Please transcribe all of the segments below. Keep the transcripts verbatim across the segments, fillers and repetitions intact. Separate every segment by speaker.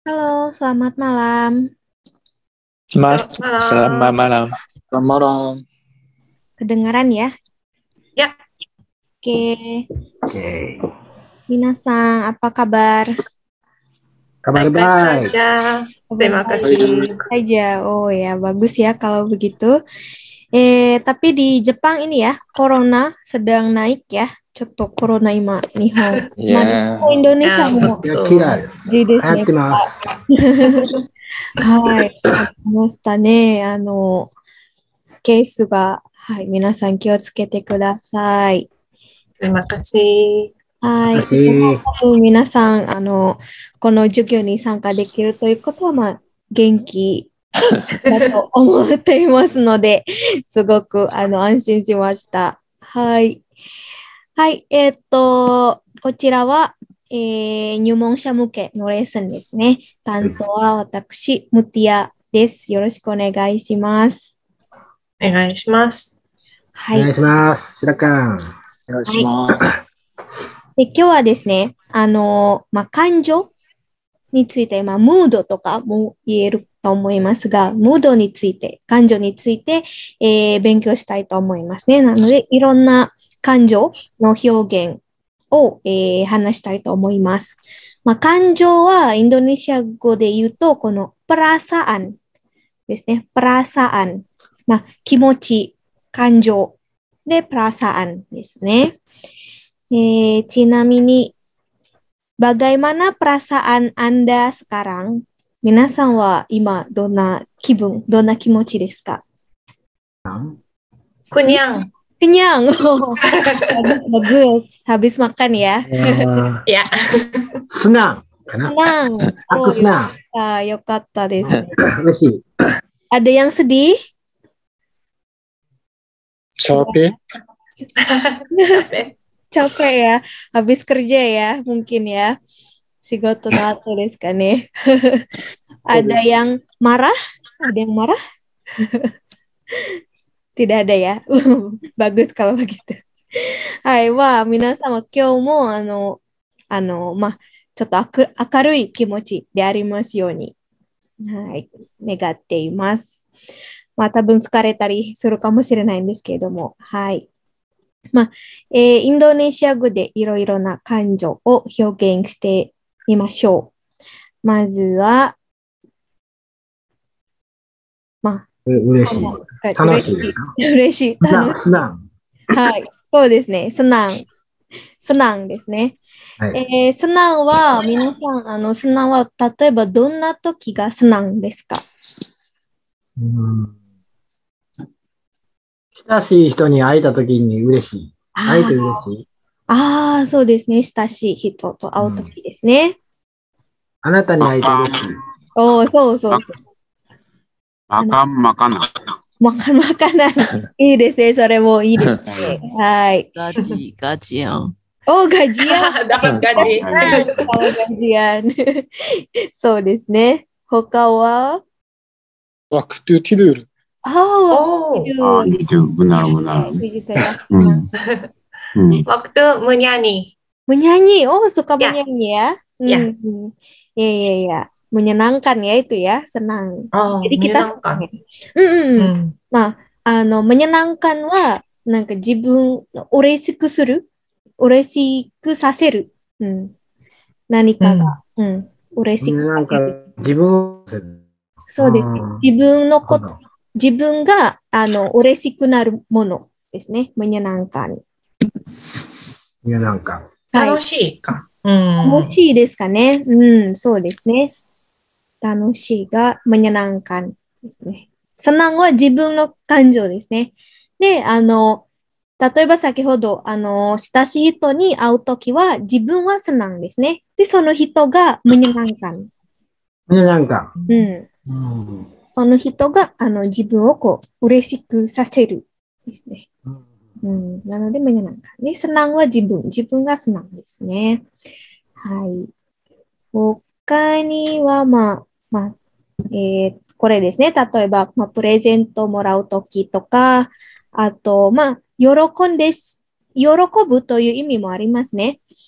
Speaker 1: Halo, selamat malam.
Speaker 2: Selamat,
Speaker 3: Selamat
Speaker 2: selamat
Speaker 3: malam.
Speaker 2: malam.
Speaker 4: Selamat malam.
Speaker 1: Kedengaran ya?
Speaker 3: Ya,
Speaker 1: Oke.
Speaker 4: Oke.
Speaker 1: Minasan, apa kabar?
Speaker 4: Kabar
Speaker 3: baik-baik
Speaker 4: baik.
Speaker 3: saja.
Speaker 1: Kabar
Speaker 3: Terima
Speaker 1: baik
Speaker 3: kasih.
Speaker 1: saja. Oh ya, bagus ya kalau begitu. Eh, tapi di Jepang ini ya, corona sedang naik ya. Cotto corona ima Nihon.
Speaker 2: Ya,
Speaker 1: Oh, Indonesia
Speaker 3: Ya,
Speaker 1: も
Speaker 4: Ya,
Speaker 3: betul.
Speaker 4: kiraです。
Speaker 1: いいですね。
Speaker 4: 流行ってます。
Speaker 1: はい、ありましたね。あの、ケースが、はい、皆さん気をつけてください。
Speaker 3: Terima kasih.
Speaker 1: はい。
Speaker 4: 私、
Speaker 1: 多分皆さん、あの、この授業に参加できるということは、まあ、元気だと思っていますので、すごく、あの、安心しました。はい。はい。えーっと、こちらは、えー入門者向けのレッスンですね。担当は私、ムティアです。よろしくお願いします。
Speaker 3: お願いします。
Speaker 1: はい。
Speaker 4: お願いします。白川。
Speaker 2: お願いします。
Speaker 1: で、今日はですね、あの、まあ、感情について、まあ、ムードとかも言えると思いますが、ムードについて、感情について、えー勉強したいと思いますね。なので、いろんな感情の表現を、えー話したいと思います。まあ、感情はインドネシア語で言うと、このプラサアンですね。プラサアン。まあ、気持ち、感情でプラサアンですね。Eh, Cina-mini, bagaimana perasaan Anda sekarang? Minasan wa ima donna kibun, donna kimochi desu ka?
Speaker 3: Kunyang.
Speaker 1: Kenyang. Oh, bagus, bagus. Habis makan ya.
Speaker 4: Eh,
Speaker 3: Ya,
Speaker 4: senang. Karena
Speaker 1: Senang.
Speaker 4: aku
Speaker 1: Oh,
Speaker 4: senang.
Speaker 1: ah, yokatta desu.
Speaker 4: 嬉しい。
Speaker 1: Ada yang sedih?
Speaker 2: Capek?
Speaker 3: capek.
Speaker 1: Capek ya. Habis kerja ya, mungkin ya. Shigoto no ato desu ka ne. Ada yang marah? Ada yang marah? Tidak ada ya. Bagus kalau begitu. はい。まあ、皆様、今日も、あの、あの、まあ、ちょっとあく明るい気持ちでありますように、はい。願っています。まあ、多分疲れたりするかもしれないんですけれども、はい。まあ、えーインドネシア語でいろいろな感情を表現してみましょう。まずは、ま
Speaker 4: う嬉しい。
Speaker 1: あ、
Speaker 4: 楽しいですか？
Speaker 1: 嬉しい。楽しい。
Speaker 4: senang, senang.
Speaker 1: はい。そうですね。スナン。スナンですね。
Speaker 4: はい。
Speaker 1: えー、スナンは、皆さん、あの、スナンは、例えばどんな時がスナンですか？
Speaker 4: うん親しい人に会えたときに嬉しい。会えて嬉しい。
Speaker 1: ああ、そうですね。親しい人と会う時ですね。
Speaker 4: あなたに会えて嬉しい。
Speaker 1: おお、そうそうそう。
Speaker 5: Makan makanan.
Speaker 1: マカマカナン。いいですね。それもいいですね。はい。
Speaker 6: Gaji, gajian.
Speaker 1: お、ガジアン。
Speaker 3: Dapat gaji.
Speaker 1: ガジアン。そうですね。他は
Speaker 2: Waktu tidur.
Speaker 1: ああ、
Speaker 3: Oh,
Speaker 5: Ah, gitu. Benar, benar.
Speaker 1: gitu ya.
Speaker 5: Hmm. Hmm.
Speaker 3: waktu menyanyi.
Speaker 1: Menyanyi. Oh, suka
Speaker 3: Ya.
Speaker 1: menyanyi ya.
Speaker 3: Ya.
Speaker 1: Hmm. Iya, iya, iya. Menyenangkan ya itu ya. Senang.
Speaker 3: Oh,
Speaker 1: Jadi kita
Speaker 3: menyenangkan.
Speaker 1: senang. Hmm.
Speaker 3: Hmm.
Speaker 1: まあ、あの、menyenangkan は、なんか自分、嬉しくする。嬉しくさせる。うん。何かが、うん。嬉しく
Speaker 4: なんか
Speaker 1: させる。
Speaker 4: 自分を、
Speaker 1: そうですね
Speaker 4: あー。
Speaker 1: 自分のこと、
Speaker 4: なるほど
Speaker 1: 自分が、あの、嬉しくなるものですね。menyenangkan。
Speaker 4: いや、なんか、
Speaker 1: はい
Speaker 3: 楽しいか。うん。
Speaker 1: 楽しいですかね。うん、そうですね。楽しいが menyenangkan ですね。senang は自分の感情ですね。で、あの、例えば先ほど、あの、親しい人に会うときは自分は senang ですね。で、その人が menyenangkan。
Speaker 4: ね、なんか、
Speaker 1: うん。
Speaker 4: うん
Speaker 1: その人が、あの、自分をこう、嬉しくさせるですね。うん。なので、menyenangkan。で、senang は自分。自分が senang ですね。はい。他には、まあ、まあ、えーこれですね。例えば、まあ、プレゼントもらうときとか、あと、まあ、喜んでし、喜ぶという意味もありますね。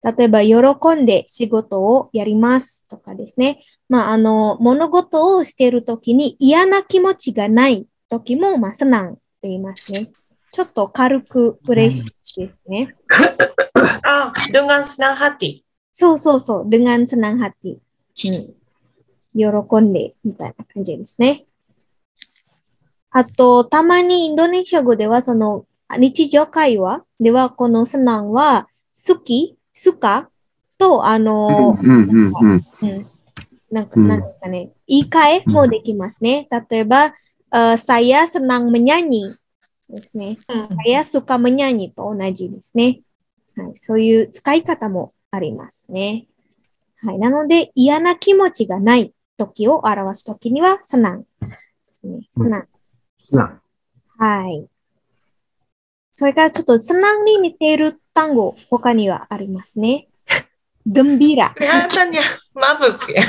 Speaker 1: 例えば、喜んで仕事をやりますとかですね。まあ、あの、物事をしているときに嫌な気持ちがないときも、まあ、senang って言いますね。ちょっと軽く嬉しいですね。
Speaker 3: あ、dengan senang hati。
Speaker 1: そうそうそう。dengan senang hati。うん。喜んで、みたいな感じですね。あと、たまにインドネシア語では、その、日常会話では、このsenangは、好き、好かと、あの、
Speaker 5: うんうんうん。
Speaker 1: うんなんか、
Speaker 4: うん
Speaker 1: なんですかね、言い換えもできますね。例えば、uh, saya senang menyanyi ですね。
Speaker 3: うん
Speaker 1: saya suka menyanyi と同じですね。はい、そういう使い方もありますね。はい、なので、嫌な気持ちがない時を表す時には、senang ですね。senang。
Speaker 4: な。
Speaker 1: はい。それからちょっと senang に似ている単語、他にはありますね。gembira。
Speaker 3: Kelihatannya mabuk ya.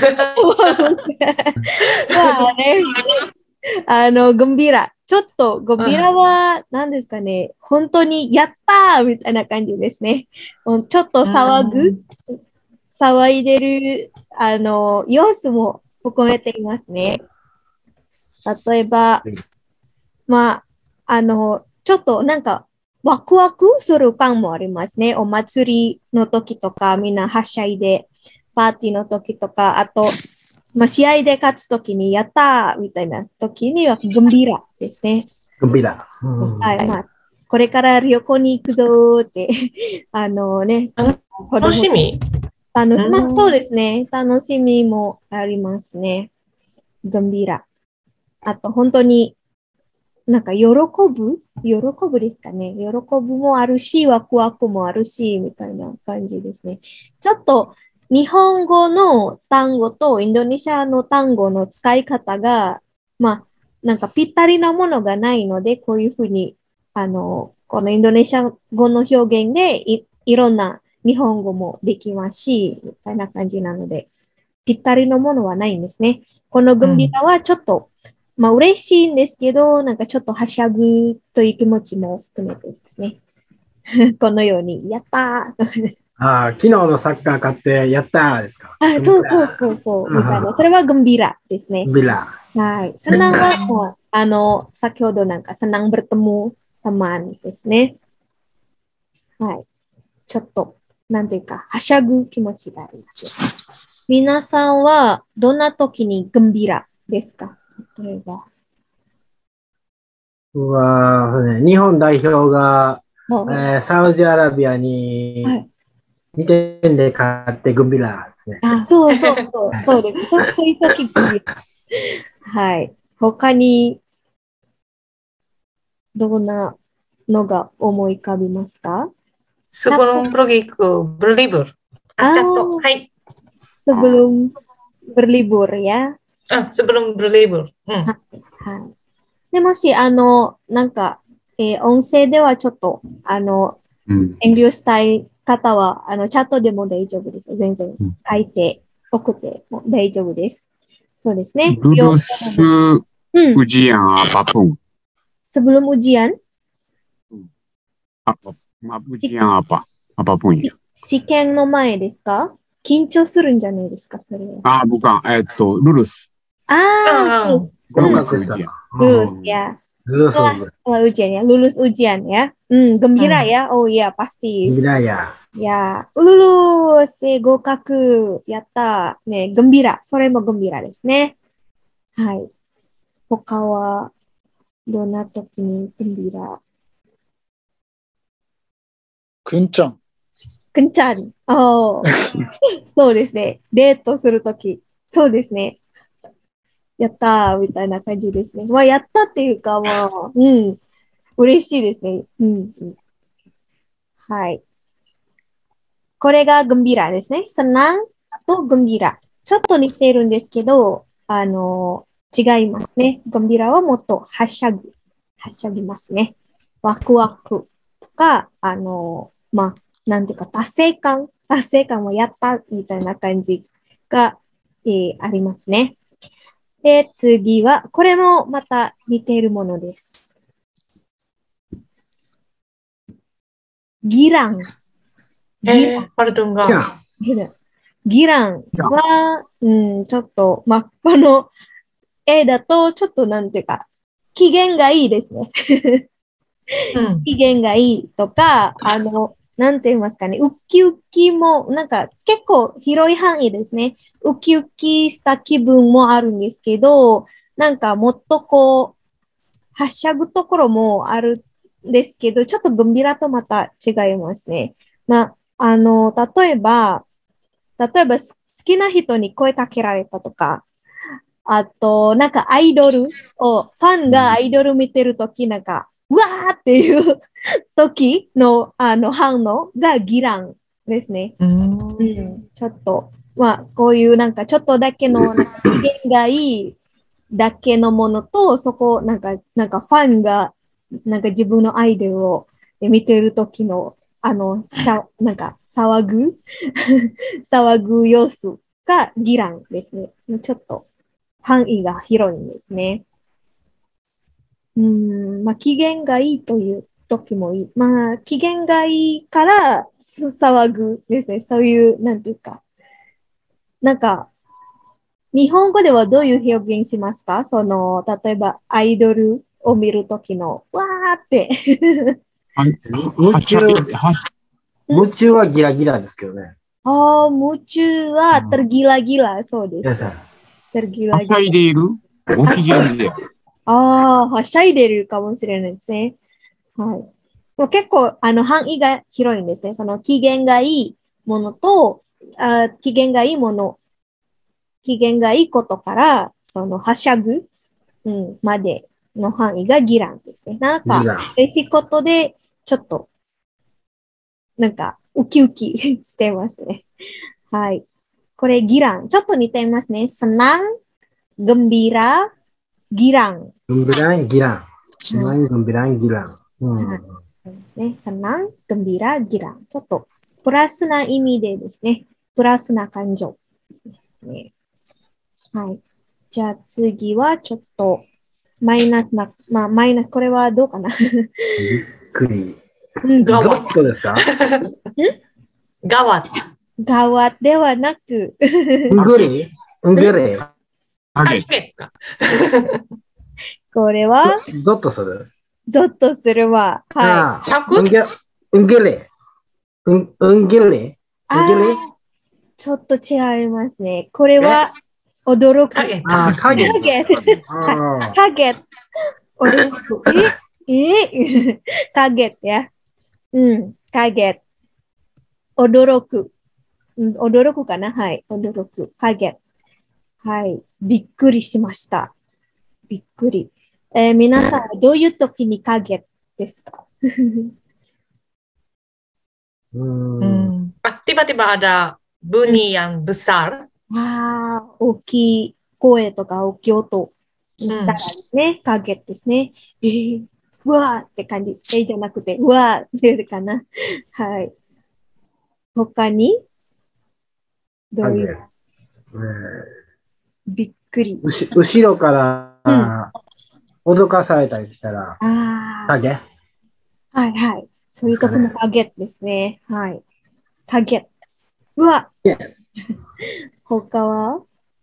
Speaker 1: まあね、あの、gembira。ちょっと、gembira は、何ですかね、本当に、やったーみたいな感じですね。ちょっと騒ぐ、騒いでる、あの、様子も含めていますね。例えば、まあ、あの、ちょっとなんか、ワクワクする感もありますね。お祭りの時とか、みんなはしゃいで、パーティーの時とか、あと、まあ、試合で勝つ時に、やったーみたいな時には、gembira ですね。
Speaker 4: グビラ。うん
Speaker 1: はい、まあ、これから旅行に行くぞーって、あのね、子供
Speaker 3: 楽しみ。
Speaker 1: あの、
Speaker 3: うん
Speaker 1: まあ、そうですね。楽しみもありますね。gembira。あと、本当に、なんか、喜ぶ喜ぶですかね。喜ぶもあるし、ワクワクもあるし、みたいな感じですね。ちょっと、日本語の単語とインドネシアの単語の使い方が、まあ、なんかぴったりなものがないので、こういうふうに、あの、このインドネシア語の表現でい、いろんな日本語もできますし、みたいな感じなので、ぴったりのものはないんですね。このグンビラはちょっと、まあ嬉しいんですけど、なんかちょっとはしゃぐという気持ちも含めてですね。このように、やったー
Speaker 4: ああ、昨日のサッカー勝ってやったーですか。
Speaker 1: あ、そうそうそうそう、みたいな。それはグンビラですね。
Speaker 4: ビラ。
Speaker 1: はい。senang はもう、あの、先ほどなんか senang bertemu teman ですね。はい。ちょっと、なんていうか、はしゃぐ気持ちがあります。皆さんは、どんな時にグンビラですか？例えば。
Speaker 4: うわーね日本代表が、
Speaker 1: もう
Speaker 4: えーサウジアラビア
Speaker 1: は
Speaker 4: に
Speaker 1: い。
Speaker 4: にてんで勝ってグンビラですね。
Speaker 1: あ、そうそうそう、そうです。そそういう時グンビラ。はい。他に、どんなのが思い浮かびますか？
Speaker 3: Sebelum pergi ke berlibur.
Speaker 1: Ah.
Speaker 3: Acah toh. Hai.
Speaker 1: sebelum berlibur ya.
Speaker 3: Ah, sebelum berlibur. Hmm.
Speaker 1: はい。で、もし、あの、なんか、えー音声ではちょっと、あの、
Speaker 5: うん。
Speaker 1: 遠慮したい方は、あの、チャットでも大丈夫です。全然
Speaker 5: うん
Speaker 1: 書いて、送っても大丈夫です。そうですね。
Speaker 5: Lulus
Speaker 1: うん。
Speaker 5: ujian apapun.
Speaker 1: sebelum ujian,
Speaker 5: Apa, maaf, ujian apa? Apapun ya.
Speaker 1: 試験の前ですか？緊張するんじゃないですか、それは。
Speaker 5: Ah, bukan. Eh, itu lulus.
Speaker 1: ああ、
Speaker 3: Ah,
Speaker 5: Lulus
Speaker 4: Hmm.
Speaker 5: ujian.
Speaker 1: lulus ya.
Speaker 4: Lulus,
Speaker 1: Setelah,
Speaker 4: lulus.
Speaker 1: setelah ujian ya, lulus ujian ya. Hmm, gembira
Speaker 3: Hmm.
Speaker 1: ya. Oh iya, pasti.
Speaker 4: ビラや。
Speaker 1: や、lulus、えー合格、やったー。ね、gembira。それも gembira ですね。はい。他は、どんな時に gembira？
Speaker 2: くんちゃん。
Speaker 1: くんちゃん。おーそうですね。デートするとき。そうですね。やったー、みたいな感じですね。まあ、やったっていうか、まあ、うん。嬉しいですね。うん。うん、はい。これが gembira ですね。senang と gembira。ちょっと似てるんですけど、あの、違いますね。gembira はもっとはしゃぐ。はしゃぎますね。ワクワクとか、あの、まあ、なんていうか、達成感。達成感をやったみたいな感じが、えーありますね。で、次は、これもまた似ているものです。ギラン。
Speaker 3: えー、パルトンが。
Speaker 1: ギラン。ギランは、うん、ちょっと、まあ、この絵だと、ちょっとなんていうか、機嫌がいいですね。
Speaker 3: うん。
Speaker 1: 機嫌がいいとか、あの、なんて言いますかね、ウキウキも、なんか結構広い範囲ですね。ウキウキした気分もあるんですけど、なんかもっとこう、はしゃぐところもあるんですけど、ちょっとグンビラとまた違いますね。まあ、あの、例えば、例えば好きな人に声かけられたとか、あと、なんかアイドルを、ファンがアイドル見てるとき、なんか、うわーっていう時の、あの、反応がギランですね。
Speaker 3: うん。
Speaker 1: うん、ちょっと、まあ、こういうなんかちょっとだけの、なんか機嫌がいいだけのものと、そこ、なんか、なんかファンが、なんか自分のアイドルを見てる時の、あの、しゃ、なんか、騒ぐ騒ぐ様子がギランですね。ちょっと範囲が広いんですね。うん、まあ、機嫌がいいという時もいい。まあ、機嫌がいいから騒ぐですね。そういう、なんていうか。なんか、日本語ではどういう表現しますか？その、例えばアイドルを見るときの、わーって。
Speaker 5: は
Speaker 4: 夢中
Speaker 5: はしゃい、はし、
Speaker 4: 夢中はギラギラですけどね。
Speaker 1: ああ、夢中はtergila-gila、そうです。
Speaker 4: 皆さん。
Speaker 5: はしゃ
Speaker 1: tergila-gila。
Speaker 5: いでいるご機嫌で。
Speaker 1: ああ、はしゃいでるかもしれないですね。はい。でも結構、あの、範囲が広いんですね。その、機嫌がいいものと、あ機嫌がいいもの、機嫌がいいことから、その、はしゃぐ、うん、までの範囲がギランですね。なんか
Speaker 4: ギラン、
Speaker 1: 嬉しいことで、ちょっと、なんか、ウキウキしてますね。はい。これ、ギラン。ちょっと似ていますね。senang, gembira, girang。
Speaker 4: Gembiraan gilang. Senang gembiraan gilang. うん
Speaker 1: そうですね。senang, gembira, girang。ちょっと、プラスな意味でですね。プラスな感情ですね。はい。じゃあ次はちょっと、マイナスな、まあ、マイナス、これはどうかな。
Speaker 4: びっくり。
Speaker 1: うん、
Speaker 3: ガワ
Speaker 4: ゾッとですか？
Speaker 3: ガワ。
Speaker 1: 側ではなく、
Speaker 4: うんぐりうんぐり
Speaker 5: ハ
Speaker 3: あ、
Speaker 5: ゲ。
Speaker 3: ゲか。
Speaker 1: これは、
Speaker 4: ゾッとする
Speaker 1: ゾッとするわ。はい。
Speaker 4: ああ
Speaker 3: 尺
Speaker 4: うんぎうんぎりうんうんぎりうんぎり
Speaker 1: あーちょっと違いますね。これは、驚く。
Speaker 3: 影。
Speaker 4: ああ、影。
Speaker 1: 影。
Speaker 4: ああ、
Speaker 1: 影。驚く。ええ影や。うん、影。驚く。うん、驚くかな？はい。驚く。影。はい。びっくりしました。びっくり。えー皆さん、どういう時に影ですか？
Speaker 4: うん。
Speaker 3: Hmm. Ah, tiba-tiba ada bunyi yang besar.
Speaker 1: ああ、大きい声とか大きい音したらですね、影ですね。えー、うわーって感じ。えー、じゃなくて、うわーってかな。はい。他にどういう
Speaker 4: 影。え
Speaker 1: びっくり。
Speaker 4: ーうし後ろから、
Speaker 1: うん
Speaker 4: 脅かされたりしたら、
Speaker 1: ああ、
Speaker 4: 影。
Speaker 1: はいはい。そういう時も影ですね。はい。影。うわ他は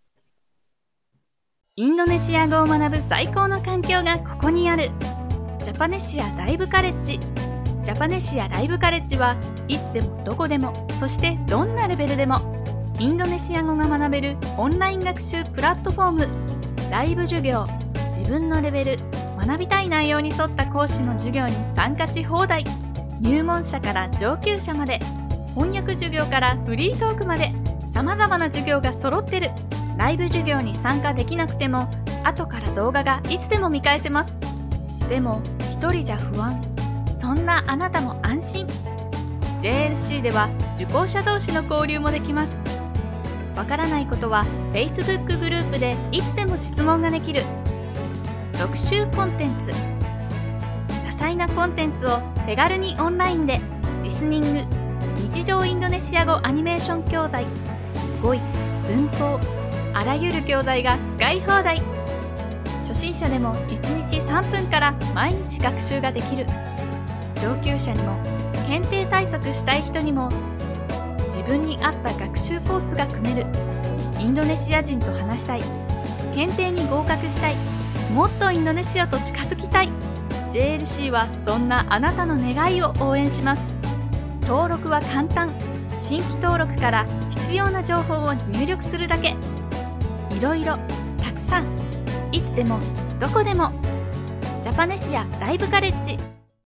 Speaker 7: インドネシア語を学ぶ最高の環境がここにある。ジャパネシアライブカレッジ。ジャパネシアライブカレッジはいつでもどこでも、そしてどんなレベルでもインドネシア語が学べるオンライン学習プラットフォーム。ライブ授業、自分のレベル、学びたい内容に沿った講師の授業に参加し放題。入門者から上級者まで、翻訳授業からフリートークまで様々な授業が揃ってる。ライブ授業に参加できなくても後から動画がいつでも見返せます。でも一人じゃ不安、そんなあなたも安心。 ジェーエルシー では受講者同士の交流もできます。わからないことは Facebook グループでいつでも質問ができる。特集コンテンツ、多彩なコンテンツを手軽にオンラインでリスニング、日常インドネシア語アニメーション教材、語彙、文法、あらゆる教材が使い放題。初心者でもいちにちさんぷんから毎日学習ができる。上級者にも検定対策したい人にも自分に合った学習コースが組める、インドネシア人と話したい、検定に合格したい、もっとインドネシアと近づきたい。 ジェーエルシー はそんなあなたの願いを応援します。登録は簡単。新規登録から必要な情報を入力するだけ。いろいろ、たくさん、いつでもどこでも。ジャパネシアライブカレッジ。